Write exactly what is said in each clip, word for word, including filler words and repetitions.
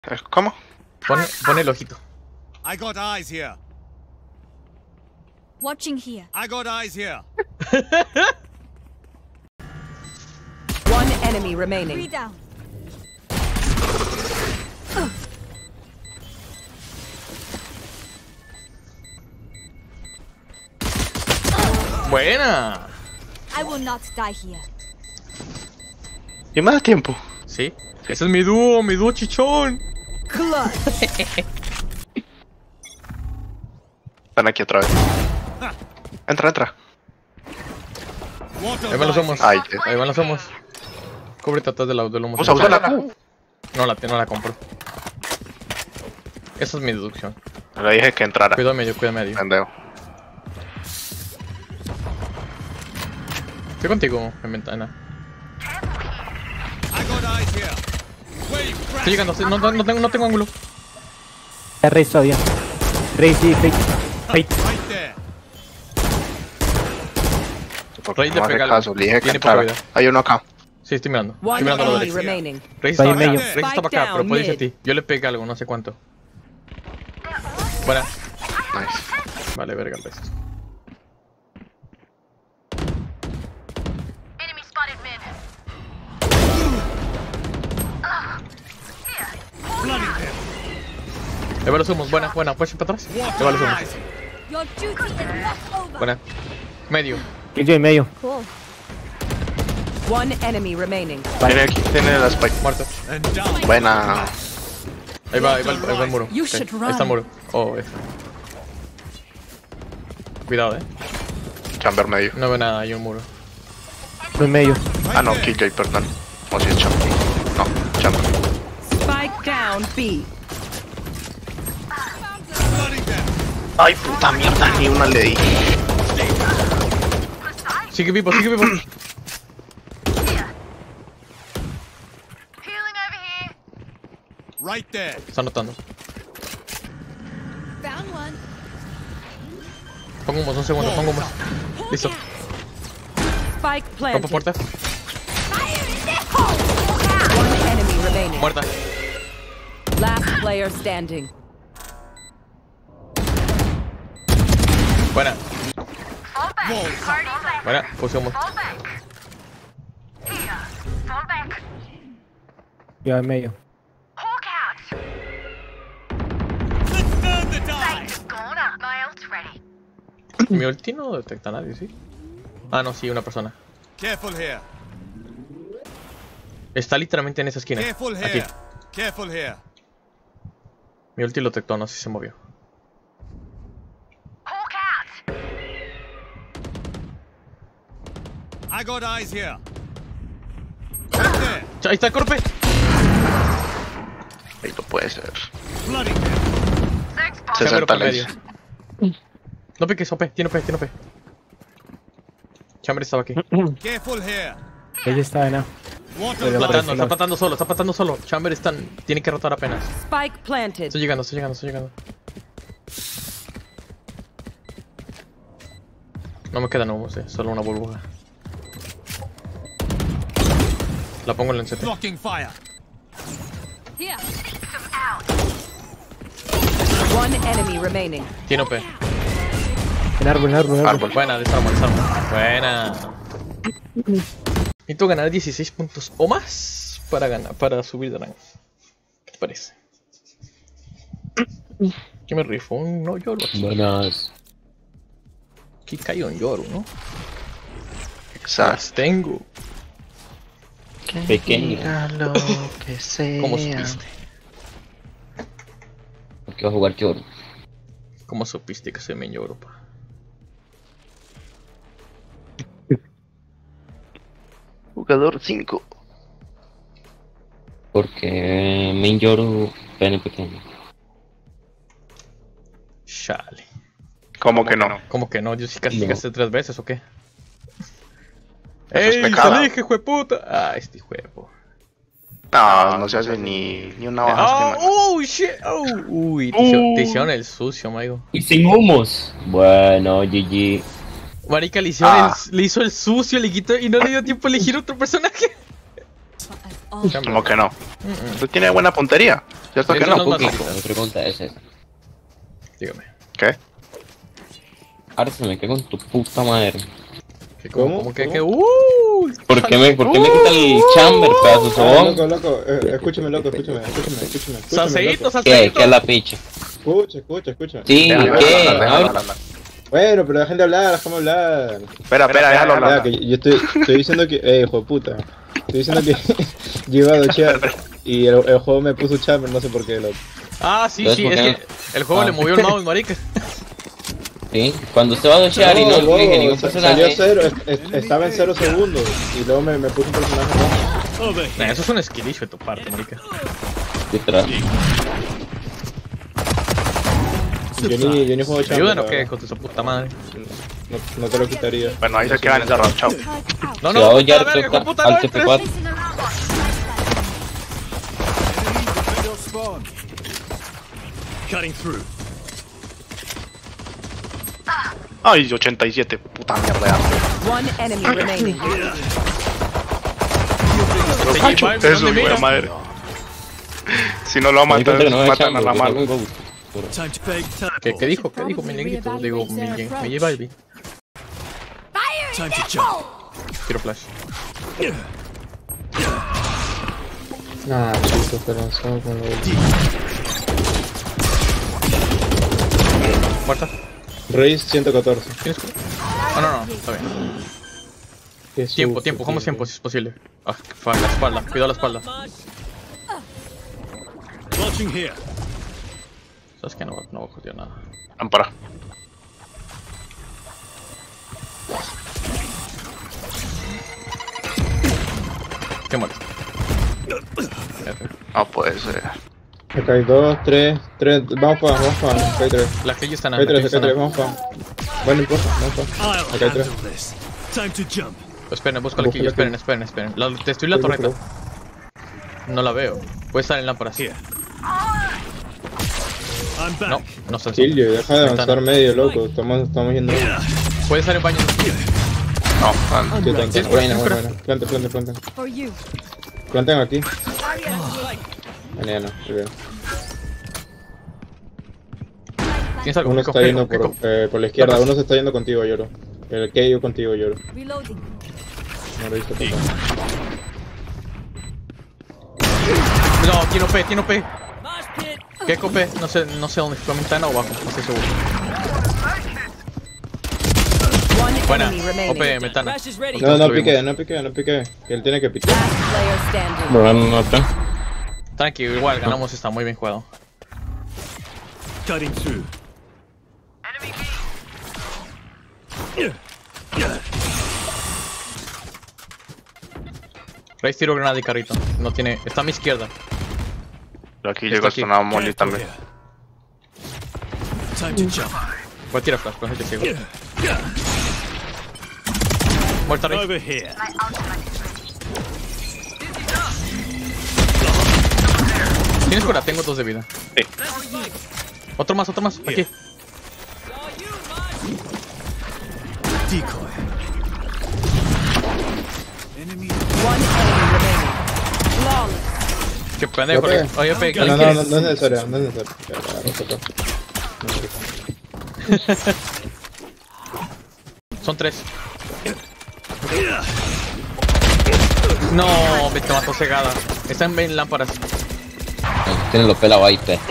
¿Cómo? Pone, pone el ojito. I got eyes here. Watching here. I got eyes here. One enemy remaining. Three down. Buena. I will not die here. ¿Y me da tiempo? Sí. Ese es mi dúo, mi dúo chichón. Están aquí otra vez. Entra, entra. Ahí van los homos. Ay, Ahí van los homos. Cúbrete atrás del, del homo. Usa, usa la Q. No la, no la compro. Esa es mi deducción. Le dije que entrara. Cuidado medio, cuidado medio. Pendejo. Estoy contigo en ventana. I got eyes here. Wave Estoy llegando, no, no, no tengo, no tengo ángulo. Está Rey todavía. Rey, sí, Rey. Rey. right there. Porque Rey no de me hace pegarle. caso. Le dije que Tiene poca entrara. vida. Hay uno acá. Sí, estoy mirando. Estoy One mirando a la enemy derecha. remaining. Rey Está estaba ahí en acá, medio. Rey estaba acá, pero Spike puede irse a down ti. Yo le pegué algo, no sé cuánto. Buena. Nice. Vale, verga el resto. Enemy spotted mid. Flooding them. Ahí van los humos, buena, buena. ¿Puedes ir para atrás? Ahí van los humos. Your duty is not over. Buena. Medio. Killjoy en medio. Cool. One enemy remaining. Tiene aquí, tiene la spike. Muerto. And down. Buena. Ahí va, ahí va, el, ahí va el muro. You Ok, should ahí run. está el muro. Oh, eh. Cuidado, eh. Chamber medio. No veo nada, hay un muro. Uno en medio. Ah, no, Killjoy, perdón. O si es Chamber. No, Chamber. Spike down B. Flooding them. Ay, puta mierda, ni una le di. Sigue vivo, sigue vivo. Healing over here. Right there. Está anotando. Found one. Pongo humos, un segundo, pongo humos. Listo. Spike Rompo planted. puerta. One enemy remaining. Muerta. Last player standing. Buena. Fall back. Party's back. Buena. Puse humos. Fall back. Here. Fall back. Ya en medio. Hawk out. Let's burn the die. Sight gone up. My ult's ready. Mi ulti no detecta a nadie, ¿sí? Ah, no, sí, una persona. Careful here. Está literalmente en esa esquina. Careful Aquí. here. Careful here. Mi ulti lo detectó, no sé si se movió. Hawk out. I got eyes here. Right there. Ahí está el corpe. Ahí no puede ser. Flooding them. Six spotted. Chamber sesenta por leyes. medio. No piques, O P, tiene O P, tiene O P. Chamber estaba aquí. Careful here. Ella está en A. Water Pero line. Platando, está platando solo, está platando solo. Chamber están, tiene que rotar apenas. Spike planted. Estoy llegando, estoy llegando, estoy llegando. No me quedan humos, eh, solo una burbuja. La pongo en el encete. Blocking fire. Here. One enemy remaining. Tiene O P. En árbol, en árbol, en árbol. Árbol. Buena, desarma, desarma. Buena. Necesito ganar dieciséis puntos o más para ganar, para subir de rango. ¿Qué te parece? ¿Qué me rifo? Un no lloro aquí. Buenas. Aquí cayó un lloro, ¿no? Exacto. Las tengo. Pequeño. Diga lo que sea. ¿Cómo supiste? Porque va a jugar Choro. ¿Cómo supiste que soy me lloro, pa? Jugador cinco. Porque me lloro pene pequeño. Chale. ¿Cómo que no? ¿Cómo que no? ¿Yo sí castigaste No. tres veces o qué? Eso es ¡Ey! pecado. ¡Se dije, jueputa! Ah, este juego. No, no se hace ni, ni una baja ¡Oh! estima. ¡Uy, shit! Oh, uy, te, hicieron, te hicieron el sucio, amigo. Y sin humos. Bueno, G G. Marica, le, hicieron Ah. el, le hizo el sucio, le quitó y no le dio tiempo a elegir otro personaje. Como que no. Tú tienes buena puntería. ¿Cierto que Eso no? no es Cookie, básico. la pregunta es esa. Dígame. ¿Qué? Ahora se me queda con tu puta madre. ¿Qué, ¿Cómo? ¿Cómo? ¿Cómo que? ¿Cómo? que uh, ¿Por qué me, por qué me quita el chamber, pedazo de Ah, sobón? loco, loco, eh, escúchame, loco, escúchame, escúchame, escúchame. escúchame, Salseíto, loco. ¿Qué? salseíto. ¿Qué es la picha? Escucha, escucha, escucha. Sí, Déjalo ¿qué? hablar, déjalo Habla. hablar. Bueno, pero dejen de hablar, déjame hablar. Espera, espera, déjalo Mira, hablar. que yo estoy, estoy diciendo que, eh, hijo de puta. Estoy diciendo que yo iba a dochear y el, el juego me puso chamber, no sé por qué, loco. Ah, sí, ¿Sabes sí, por es qué? que el juego Ah. le movió el mouse, marica. Sí, cuando se va a dochear y no luego elige ningún sa- salió personaje. cero, es- es- estaba en cero segundos y luego me, me puso un personaje más. Over Nah, here. eso es un skill issue de tu parte, marica. Detrás. Yo ni, yo ni juego ¿Me chamber. ayudan la o qué? verdad. Con tu puta madre. No, no te lo quitaría. Bueno, ahí se quedan encerrados. Chao. No, Se va a no, dochear, puta verga, toca hijo puta, al no T P entres. cuatro. Your spawn. Cutting through. Ay, ochenta y siete. Puta mierda. One enemy remaining. Lo Sí, cacho. vale, Eso, ¿dónde hijo de mira? madre. Si no lo Me di matan, cuenta que no me matan a chamber, la que mano. tengo un Ghost. Time to fake teleport. ¿Qué, ¿Qué dijo? ¿Qué dijo mi negrito? Digo, mi, mi J Balvin. Time to jump. Tiro flash. Nah, chico, te lanzó con lo Muerta. Raze ciento catorce. ¿Tienes culo? Ah, no, no, está bien. Qué Tiempo, susto, tiempo, jugamos tío. tiempo si es posible. Ah, fuck, la espalda, cuidado la espalda. Watching here. Sabes que no, va- no voy a joder nada. Ampara. ¿Qué muerto? No puede ser. Acá hay dos, tres, tres. Vamos para, vamos para. Acá hay tres. La que están Acá hay la tres, acá hay tres, vamos para. Bueno, no importa, vamos para. I'll Acá hay tres. handle this. Time to jump. Esperen, busco la Busca quilla, la esperen, quilla. esperen, esperen. La, te estoy la torreta. No la veo. Puede estar en lámparas. Here. I'm back. No, no está en Silvio, deja de Ventana. avanzar medio, loco. Estamos, estamos yendo. Puede estar en baño. No, ah, Qué tonto. Sí, Buena, espera. buena, buena. Planten, planten, planten. For you. Planten aquí. Bueno, ya no, muy bien. ¿Tienes algo? Uno Pico, está yendo pico, por, pico. eh, por la izquierda, uno se está yendo contigo, Lloro. El que yo contigo, Lloro. Reloading. No lo he visto pasar. No, tiene O P, tiene O P. ¿Qué O P? No sé, no sé dónde fue, ventana o bajo, no estoy seguro. One Buena, enemy O P, remaining. ventana. No, no pique, no pique, no pique. Que él tiene que piquear. Last player standing. Problema no está. Tranqui, igual ganamos, está muy bien jugado. Cutting through. Race tiro granada y carrito. No tiene. Está a mi izquierda. aquí Está llegó aquí. hasta una molly Careful también. here. Time to jump. Voy a tirar flash, con el que sigo. Muerta Race. Over here. ¿Tienes cura? Tengo dos de vida. Sí. Otro más, otro más. Aquí. Decoy. Enemy. One enemy remaining. Flawless. Qué pendejo. ¿O P? Race. Oye, O P, No, no, ¿alguien no, quiere? no es necesario, no es necesario. Ya, ya, no toca. No toca. Son tres. No, me te mató cegada. Están en lámparas. Tiene los pelado ahí, te.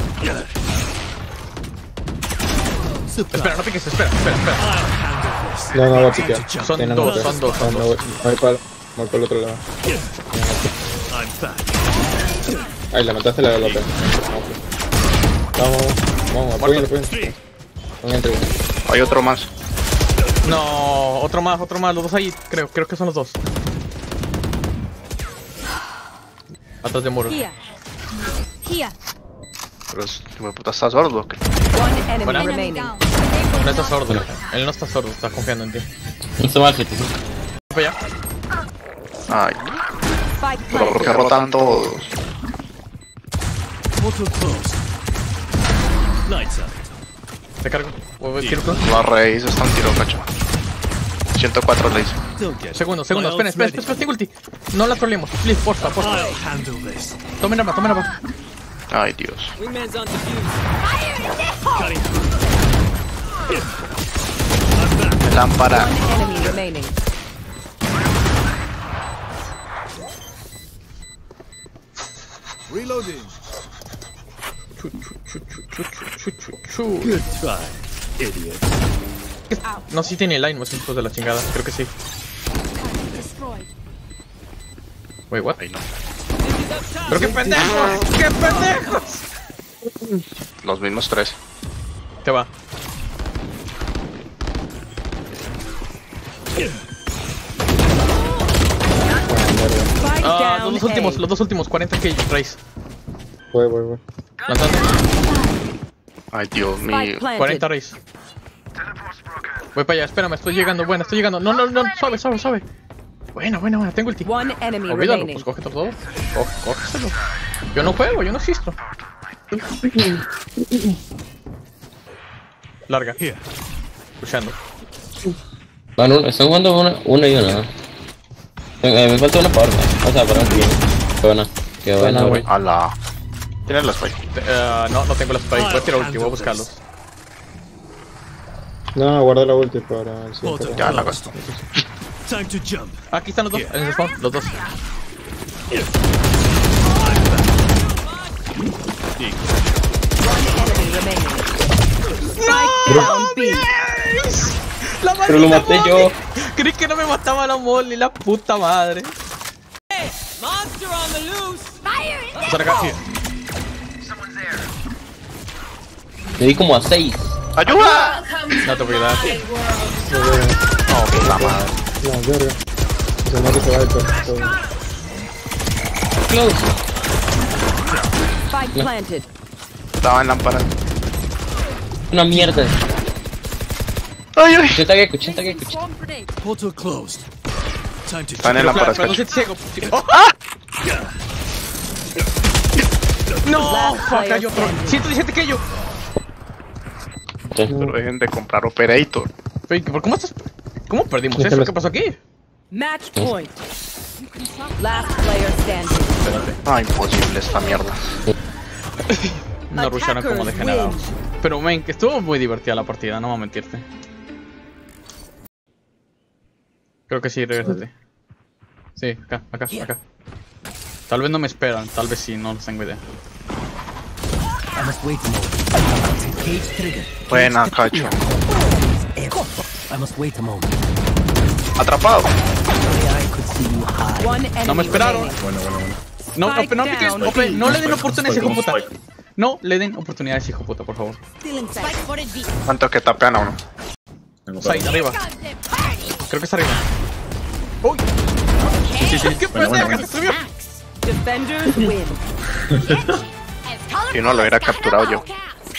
Espera, no piques, espera, espera, espera. No, no va a piquear. Son Sí, no, dos, no, son dos, son no, dos. voy, voy para, voy para el otro lado. I'm back. Ahí, la mataste la López. Vamos, vamos, apóyenlo, apóyenlo. Un entre uno. Hay otro más. No, otro más, otro más. Los dos ahí, creo, creo que son los dos. Atrás de muro. Here. Here. Pero es, hijo de puta, ¿estás sordo? ¿Qué? One enemy Buena. Enemy remaining. down. No está sordo. Él no está sordo, está confiando en ti. No se va a hacer. Para allá. Ay, Spike pero ¿por qué planted. rotan todos? Portal closed. Lights up. Te cargo. O- Tiro tú. La raíz está un tiro, cacho. ciento cuatro le hice. Don't get Segundo, segundo, My espera, espera, ult's espera, tengo ulti. No la troleemos, please, porfa, porfa. I'll handle this. Tomen arma, tomen arma. Ay, Dios. Cutting through. Lámpara. One enemy remaining. Reloading. Chu, chu, chu, chu, chu, chu, chu. Good try, idiot. No sé si tiene line, más hijos de la chingada, creo que sí. Destroyed. Wait, what? Ay, no. ¡Pero qué pendejos! ¡Qué pendejos! Los mismos tres. Te va. Spike Ah, down los dos últimos, A. los dos últimos, cuarenta kills, Race. Voy, voy, voy. Lanzando. Ay, Dios Spike mío. planted. cuarenta Race. Voy para allá, espérame, estoy llegando, bueno, estoy llegando. No, no, no, suave, suave, suave. Buena, buena, buena, tengo el ulti. One enemy Olvídalo, remaining. pues cógete todo. Co- Cógeselo. Yo no juego, yo no existo. Larga, Here. luchando. Van uno, están jugando una, una y una. Eh, me falta una para O sea, para un bien. Qué buena. Qué buena, güey. Ala. Tienes la spike. Eh, no, no tengo la spike, voy a tirar ulti, voy a buscarlos. No, guarda la ulti para el siguiente. Portal Ya la closed. gasto. Time to jump. Aquí están los dos, en el spawn, los dos. One enemy remaining. Spike down B. La Pero lo maté yo. Creí que no me mataba la Molly, la puta madre. Fire in Vamos a acá, aquí. Le di como a seis. ¡Ayuda! No te voy a dar. No, puta madre. La verga. Se me hace que va el todo. Close. Spike planted. Estaba en lámpara. Una mierda. Ay, ay. ochenta que ochenta que Swarm grenade. Portal closed. Time to Están en Pero lámpara, claro, pero no escacho. se ciego. ¡Oh! No, Last fuck, player hay otro. standing. ciento diecisiete que yo. Pero dejen de comprar Operator. Fake, ¿por cómo estás? ¿Cómo perdimos Déjame- eso? ¿Qué pasó aquí? Match point. Last player standing. Espérate. Ah, imposible esta mierda. No rusharon como Attackers degenerados. win. Pero, men, que estuvo muy divertida la partida, no voy a mentirte. Creo que sí, regrésate. Sí, acá, acá, acá. Tal vez no me esperan, tal vez sí, no tengo idea. I must wait a moment. Cage trigger. Buena, cacho. I must wait a moment. Atrapado. I could see you high. One enemy No me esperaron. remaining. No, no, Spike no, piques, down. Ope, no le den oportunidades, hijo puta. No le den oportunidades, hijo puta, por favor. Spike spotted B. ¿Cuánto que tapean a uno? Ahí, arriba. Goddamn party. Creo que está arriba. ¡Uy! Sí, sí, sí. ¿Qué pendeja? Se subió. Defenders win. Si no lo hubiera capturado yo.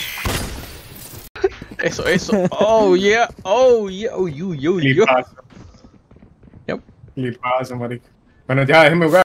Eso, eso. Oh, yeah. Oh, yeah. Oh, you, you, you. Flipazo. Yep. Flipazo, marico. Bueno, ya, déjenme jugar.